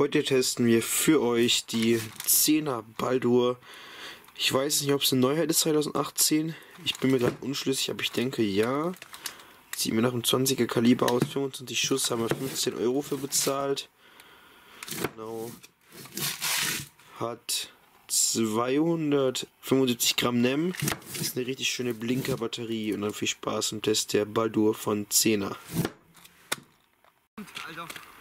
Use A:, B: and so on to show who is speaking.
A: Heute testen wir für euch die 10er Baldur. Ich weiß nicht, ob es eine Neuheit ist 2018. Ich bin mir gerade unschlüssig, aber ich denke ja. Sieht mir nach einem 20er Kaliber aus. 25 Schuss, haben wir 15 Euro für bezahlt. Genau. Hat 275 Gramm NEM. Ist eine richtig schöne Blinker-Batterie. Und dann viel Spaß im Test der Baldur von 10er.
B: Alter.